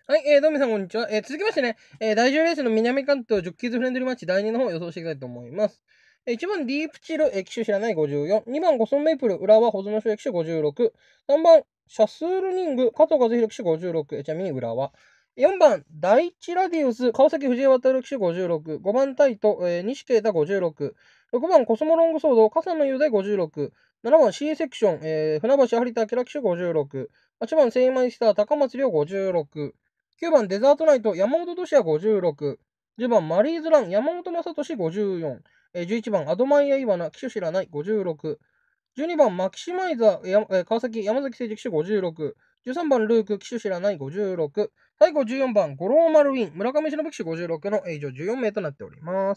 はい、どうも皆さんこんにちは。続きましてね、第10レースの南関東ジョッキーズフレンドリーマッチ第2の方を予想していきたいと思います。1番ディープチル、騎手知らない54。2番ゴソンメイプル、浦和保存賞騎手56。3番シャスールニング、加藤和弘騎手56。ちなみに浦和。4番第一ラディウス、川崎藤井渡騎手56。5番タイト、西啓太56。6番コスモロングソード、笠野雄大56。7番 C セクション、船橋有田明騎手56。8番セイマイスター、高松亮56。9番デザートナイト、山本俊也56。10番マリーズラン、山本正俊54。11番アドマイヤイワナ、騎手知らない56。12番マキシマイザー、川崎山崎誠司騎手56。13番ルーク、騎手知らない56。最後14番ゴローマルウィン、村上忍騎手56の以上14名となっております。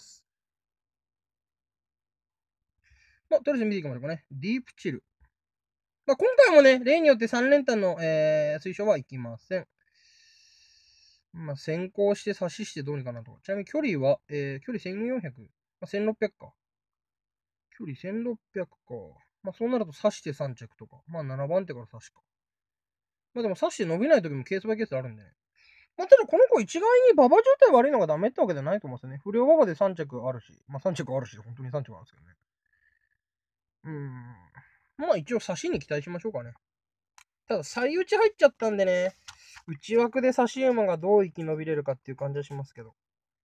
まあ、とりあえず見ていきましょうかね。ディープチル。まあ、今回もね、例によって3連単の、推奨はいきません。まあ、先行して差ししてどうにかなと。ちなみに距離は、距離1400、まあ、1600か。距離1600か。まあ、そうなると差して3着とか。まあ、7番手から差しか。まあ、でも差して伸びない時もケースバイケースあるんでね。まあ、ただこの子一概に馬場状態悪いのがダメってわけじゃないと思うんですよね。不良馬場で3着あるし。まあ、3着あるし、本当に3着あるんですけどね。まあ、一応差しに期待しましょうかね。ただ、最打ち入っちゃったんでね。内枠で差し馬がどう生き延びれるかっていう感じはしますけど。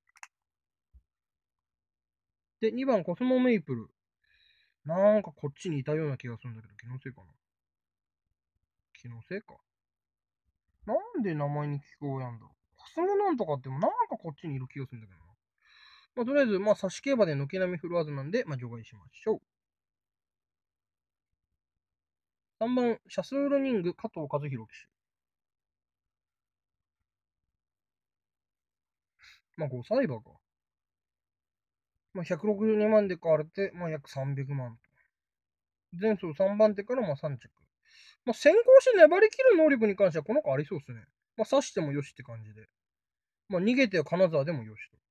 で、2番コスモメイプル。なんかこっちにいたような気がするんだけど、気のせいかな。気のせいか。なんで名前に聞こうやんだろう。コスモなんとかってもなんかこっちにいる気がするんだけどな。まあ、とりあえず、まあ、差し競馬で軒並み振るはずなんで、まあ、除外しましょう。3番、シャスールニング、加藤和弘騎手。まあ、5歳馬か。まあ、162万で買われて、まあ、約300万と。前走3番手からまあ3着。まあ、先行して粘り切る能力に関してはこの子ありそうですね。まあ、刺してもよしって感じで。まあ、逃げては金沢でもよしと。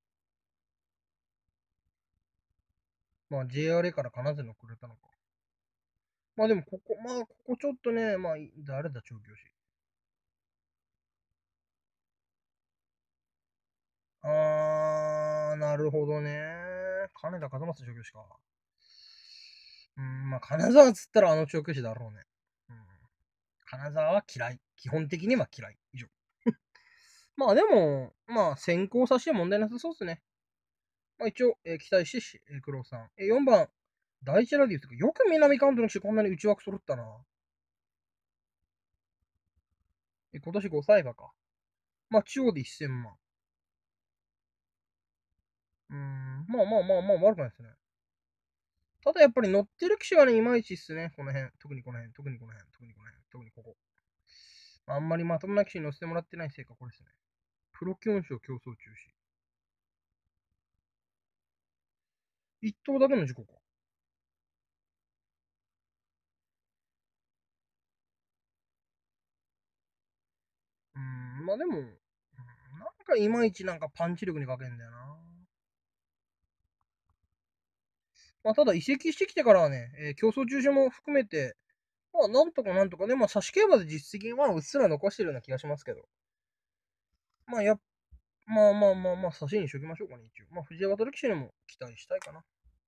まあ、JRA から金沢にくれたのか。まあでも、ここちょっとね、まあ、誰だ、調教師。なるほどね。金田和正調教師か。まあ、金沢っつったらあの調教師だろうね。金沢は嫌い。基本的には嫌い。以上。まあでも、まあ、先行させて問題なさそうですね。まあ一応、期待してし、黒さん。4番、第一ラディウス。よく南関東の騎手こんなに内枠揃ったな。今年5歳馬か。まあ、中央で1000万。まあ、悪くないですね。ただやっぱり乗ってる騎手がね、いまいちっすね。この辺。特にこの辺。特にこの辺。特にこの辺。特にここ。あんまりまともな騎手に乗せてもらってないせいか、これですね。プロ基本賞競争中止。一頭だけの事故か。まあでも、なんかいまいちなんかパンチ力に欠けんだよな。まあただ移籍してきてからはね、競争中止も含めて、まあなんとかなんとかね、まあ差し競馬で実績はうっすら残してるような気がしますけど。まあまあ、差しにしときましょうかね、一応。まあ藤井渡騎手にも期待したいかな。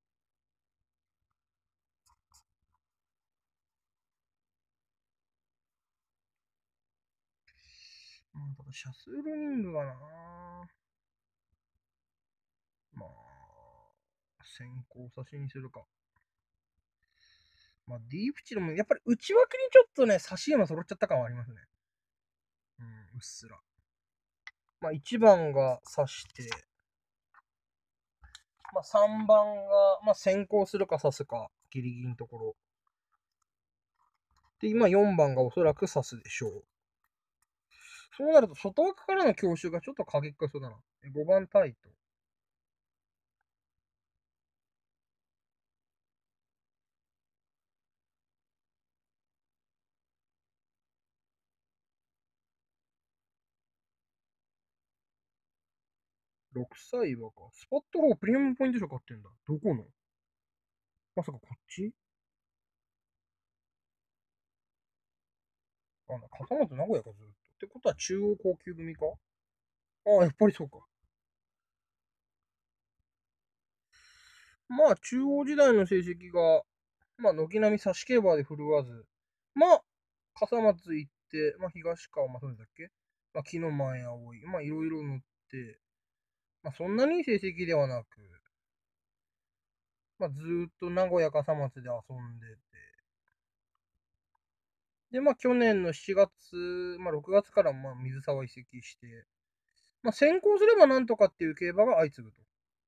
ただシャスールニングがなまあ、先行差しにするか。まあ、ディープチルも、やっぱり内枠にちょっとね、差し馬揃っちゃった感はありますね。うっすら。まあ、1番が差して、まあ、3番が、まあ、先行するか差すか、ギリギリのところ。で、今4番がおそらく差すでしょう。そうなると、外枠からの強襲がちょっと過激化そうだな。5番タイト。6歳馬か。スポット4プレミアムポイント賞買ってんだ。どこのまさかこっち笠松名古屋かずっと。 ってことは中央高級組か。ああ、やっぱりそうか。まあ、中央時代の成績が、まあ、軒並み差し競馬で振るわず、まあ、笠松行って、まあ、東川、まあ、そうだっけ、まあ、木の前葵、まあ、いろいろ乗って、まあ、そんなにいい成績ではなく、まあ、ずーっと名古屋笠松で遊んでて、で、まあ、去年の7月、まあ、6月から、まあ、水沢移籍して、まあ、先行すればなんとかっていう競馬が相次ぐと。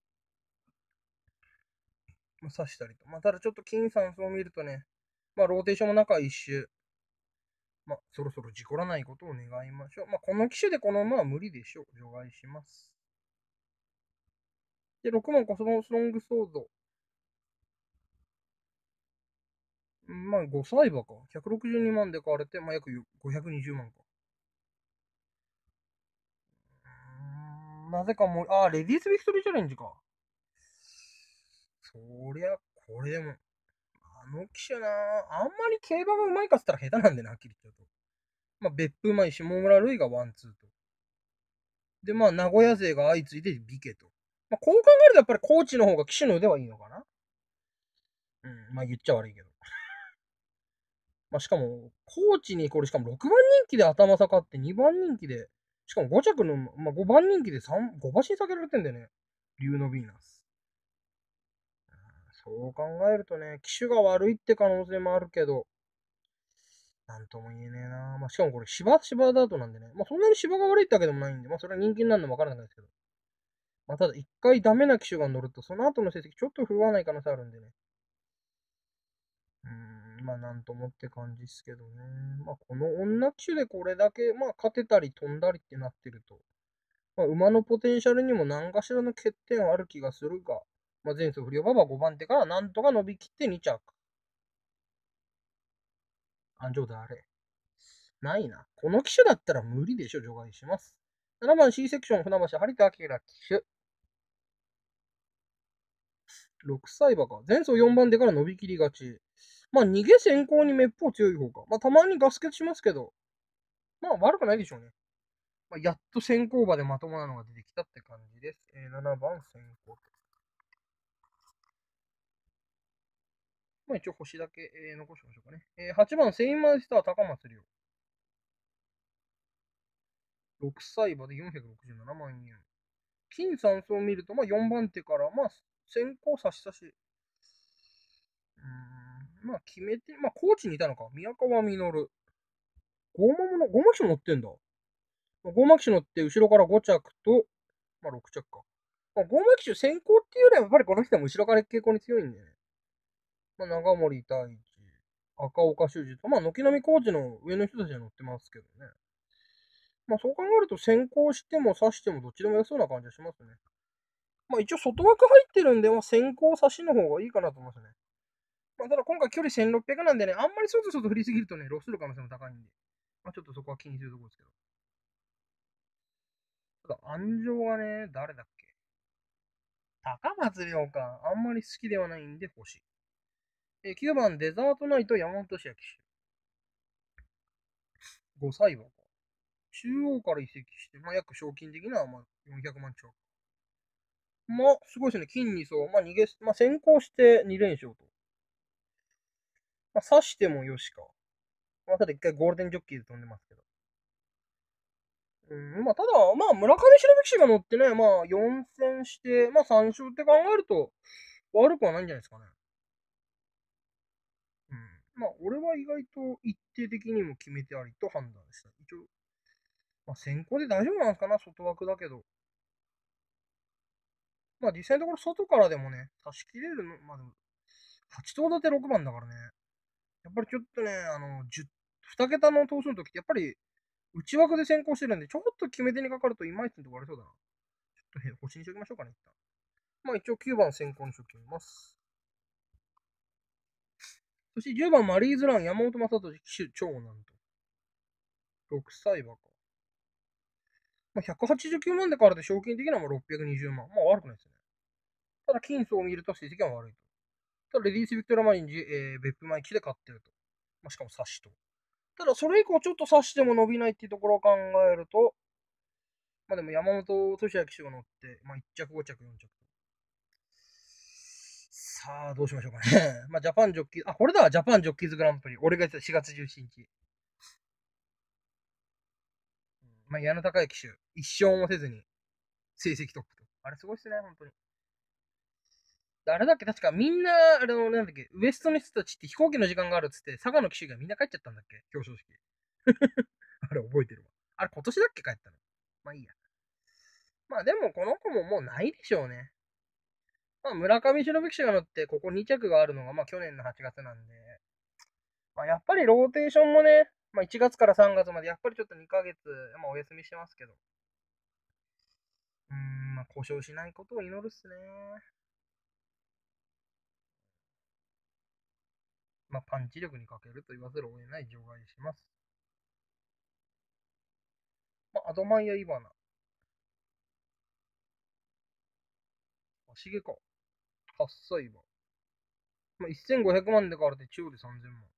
まあ、指したりと。まあ、ただちょっと金さんそう見るとね、まあ、ローテーションも中一周、まあ、そろそろ事故らないことを願いましょう。まあ、この機種でこの馬は無理でしょう。除外します。で、6番コスモスロングソード。まあ、5歳馬か。162万で買われて、まあ、約520万か。なぜかもう、レディースビクトリーチャレンジか。そりゃ、これでも、あの騎手なあんまり競馬が上手いかっつったら下手なんでな、はっきり言っちゃうと。まあ、別府前下村類がワンツーと。で、まあ、名古屋勢が相次いでビケと。まあ、こう考えるとやっぱり高知の方が騎手の腕はいいのかな。うん、まあ言っちゃ悪いけど。まあしかも、高知にこれしかも6番人気で頭下がって2番人気で、しかも5着の、まあ5番人気で5馬身下げられてんだよね。竜のヴィーナス。そう考えるとね、騎手が悪いって可能性もあるけど、なんとも言えねえな。まあしかもこれ芝ダートなんでね。まあそんなに芝が悪いってわけでもないんで、まあそれは人気になるのもわからないですけど。まあただ一回ダメな騎手が乗ると、その後の成績ちょっと振るわない可能性あるんでね。まあなんともって感じっすけどね。まあこの女騎手でこれだけ、まあ勝てたり飛んだりってなってると、まあ馬のポテンシャルにも何かしらの欠点はある気がするが、まあ前走不良馬場5番手からなんとか伸びきって2着。安城であれ。ないな。この騎手だったら無理でしょ、除外します。7番 C セクション船橋張田明騎手。6歳馬か。前走4番手から伸びきりがち。まあ逃げ先行にめっぽう強い方か。まあたまにガス欠しますけど、まあ悪くないでしょうね。まあ、やっと先行馬でまともなのが出てきたって感じです。7番先行と。まあ、一応星だけ、残しましょうかね。8番セインマイスター高松亮。6歳馬で467万円。金3層を見ると、まあ、4番手から、まあ、先行差し差し。まあ、決めて、まあ、コーチにいたのか。宮川実。ゴマ騎手乗ってんだ。ゴマ騎手乗って、後ろから5着と、まあ、6着か。まあ、ゴマ騎手先行っていうよりは、やっぱりこの人も後ろから傾向に強いんでね。まあ、長森太一、赤岡修二と、まあ、軒並みコーチの上の人たちが乗ってますけどね。まあ、そう考えると先行しても差してもどっちでも良そうな感じがしますね。まあ、一応外枠入ってるんで、まあ、先行差しの方がいいかなと思いますね。まあ、ただ今回距離1600なんでね、あんまり外振りすぎるとね、ロスする可能性も高いんで、まあ、ちょっとそこは気にするところですけど。ただ、安城がね、誰だっけ、高松亮か。あんまり好きではないんで欲しい。9番デザートナイト山本志明騎手。5歳馬か。中央から移籍して、まあ、約賞金的にはまあ400万超。まあ、すごいですね。金にそう。まあ、まあ、先行して2連勝と。まあ、刺してもよしか。まあ、ただ一回ゴールデンジョッキーで飛んでますけど。まあ、ただ、まあ、村上忍騎手が乗ってね、まあ、4戦して、まあ、3勝って考えると、悪くはないんじゃないですかね。まあ、俺は意外と一定的にも決めてありと判断した。一応、まあ、先行で大丈夫なんですかな、外枠だけど。まあ、実際のところ、外からでもね、差し切れるの、まあでも、8頭立て6番だからね。やっぱりちょっとね、2桁の投数の時って、やっぱり内枠で先行してるんで、ちょっと決め手にかかるといまいちのとこありそうだな。ちょっと星にしておきましょうかね、一旦。まあ一応9番先行にしておきます。そして10番マリーズラン山本正俊騎手長男と。6歳馬か。まあ、189万でからで賞金的にはもう620万。まあ悪くないですね。ただ金層を見ると成績は悪いと。ただレディース・ビクトラ・マリンジ、別府前騎で勝ってると。まあ、しかも差しと。 ただ、それ以降ちょっと指しても伸びないっていうところを考えると、まあでも山本俊也騎手が乗って、まあ1着、5着、4着。さあ、どうしましょうかね。まあジャパンジョッキー、あ、これだ、ジャパンジョッキーズグランプリ。俺が言ってた4月17日。まあ矢野孝之騎手、一勝もせずに成績トップと。あれすごいっすね、本当に。あれだっけ、確かみんな、あれの、なんだっけ、ウエストの人たちって飛行機の時間があるっつって、佐賀の騎手がみんな帰っちゃったんだっけ、表彰式。あれ覚えてるわ。あれ今年だっけ帰ったの。まあいいや。まあでもこの子ももうないでしょうね。まあ村上忍騎手が乗ってここ2着があるのがまあ去年の8月なんで、まあやっぱりローテーションもね、まあ1月から3月までやっぱりちょっと2ヶ月、まあお休みしてますけど、まあ故障しないことを祈るっすね。まあパンチ力に欠けると言わざるを得ない除外します。まあアドマイヤ・イバナ、シゲか、8歳馬。まあ1500万で買われて中央で3000万。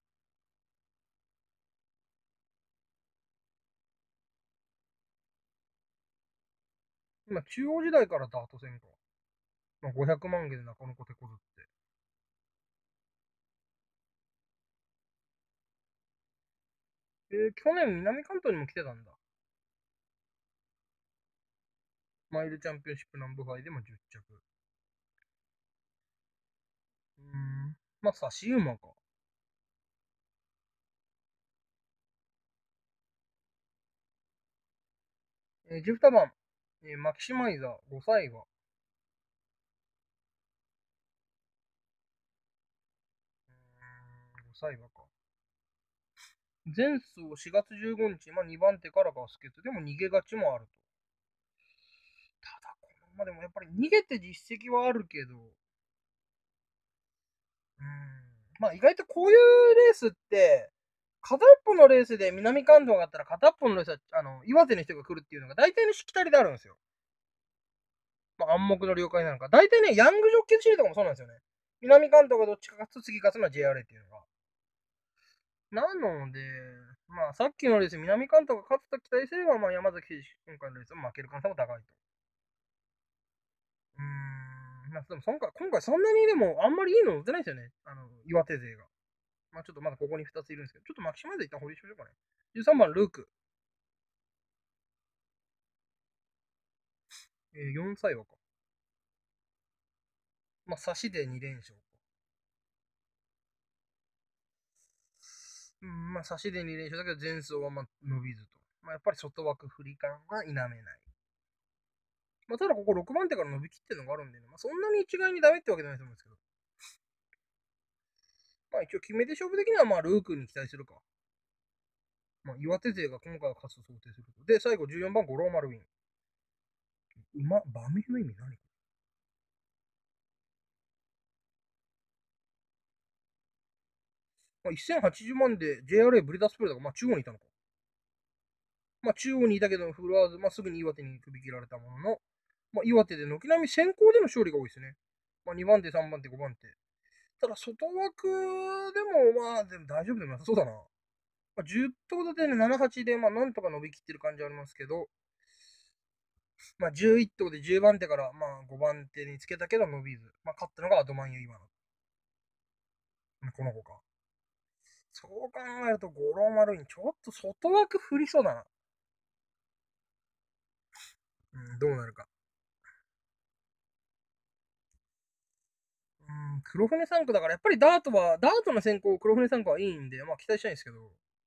今中央時代からダート戦か。まあ500万円で中野子手こずって。去年南関東にも来てたんだ。マイルチャンピオンシップ南部杯でも10着。まあ、差し馬か。12番、マキシマイザー、5歳馬。5歳馬か。前走4月15日、まあ、2番手からガスケツ。でも逃げ勝ちもあると。ただ、このまでもやっぱり逃げて実績はあるけど、まあ意外とこういうレースって、片っぽのレースで南関東があったら片っぽのレースは、岩手の人が来るっていうのが大体のしきたりであるんですよ。まあ暗黙の了解なのか。大体ね、ヤングジョッキーシリーズとかもそうなんですよね。南関東がどっちか勝つと次勝つのは JRA っていうのが。なので、まあさっきのレース、南関東が勝つと期待すれば、まあ山崎選手、今回のレースも負ける可能性も高いと。まあでも今回そんなにでもあんまりいいの乗ってないですよね。岩手勢が。まあちょっとまだここに2ついるんですけど、ちょっとマキシマイズ一旦保留しましょうかね。13番、ルーク。4歳馬か。まあ差しで2連勝か。まあ差しで2連勝だけど前走はまあ伸びずと。まあやっぱり外枠振り感が否めない。まあただここ6番手から伸びきってるのがあるんでね、まあそんなに一概にダメってわけじゃないと思うんですけど。まあ一応決め手勝負的にはまあルークに期待するか。まあ岩手勢が今回は勝つと想定すると。で、最後14番、五郎丸ウィン。馬名の意味何？まあ、1080万で JRA ブリダースプレーだから、まあ中央にいたのか。まあ中央にいたけど、フルワーズ、まあすぐに岩手に首切られたものの、まあ岩手で軒並み先行での勝利が多いですね。まあ2番手、3番手、5番手。ただ外枠でも、まあでも大丈夫でもなさそうだな。まあ、10頭立てで7、8で、まあなんとか伸びきってる感じありますけど、まあ11頭で10番手からまあ5番手につけたけど伸びず、まあ勝ったのがアドマンユ今の。この子か。そう考えると、五郎丸にちょっと外枠振りそうだな。どうなるか。黒船3区だから、やっぱりダートの先行、黒船3区はいいんで、まあ期待したいんですけど、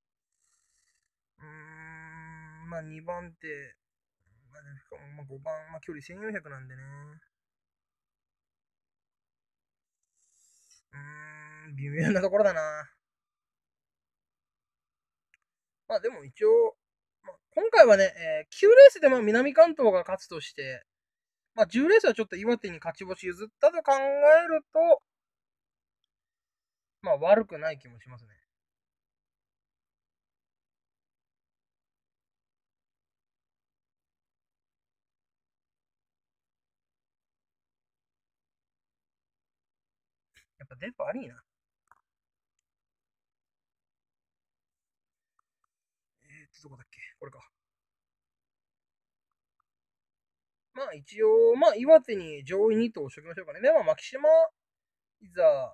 まあ2番手、まあ、5番、まあ距離1400なんでね。微妙なところだな。まあでも一応、まあ、今回はね、9レースでまあ南関東が勝つとして、まあ10レースはちょっと岩手に勝ち星譲ったと考えると、まあ悪くない気もしますね。やっぱ電波悪いな。 どこだっけこれか。まあ一応、まあ岩手に上位2頭をしときましょうかね。で、まあ牧島、いざ、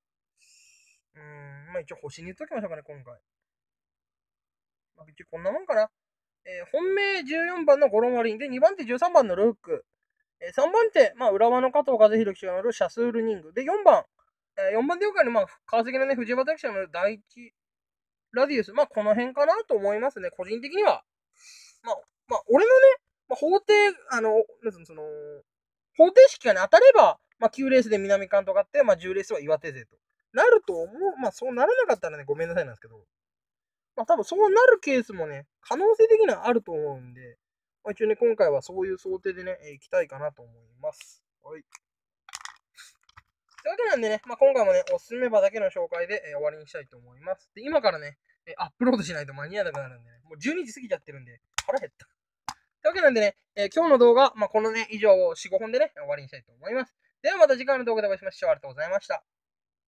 まあ一応星に言っときましょうかね、今回。まあ一応こんなもんかな。本命14番のゴロマリンで、2番手13番のルーク。3番手、まあ浦和の加藤和弘騎手が乗るシャスールニング。で、4番、4番手よかに、まあ川崎のね、藤原騎手が乗る第一ラディウス。まあこの辺かなと思いますね、個人的には。まあ、俺のね、まあ、法定、なんつうの、方程式がね、当たれば、まあ、9レースで南関東があって、まあ、10レースは岩手勢と。なると思う。まあ、そうならなかったらね、ごめんなさいなんですけど、まあ、多分そうなるケースもね、可能性的にはあると思うんで、まあ、一応ね、今回はそういう想定でね、行きたいかなと思います。はい。というわけなんでね、まあ、今回もね、おすすめ馬だけの紹介で、終わりにしたいと思います。で、今からね、アップロードしないと間に合わなくなるんでね、もう12時過ぎちゃってるんで、腹減った。というわけなんでね、今日の動画、まあ、このね、以上4、5本でね、終わりにしたいと思います。ではまた次回の動画でお会いしましょう。ありがとうございました。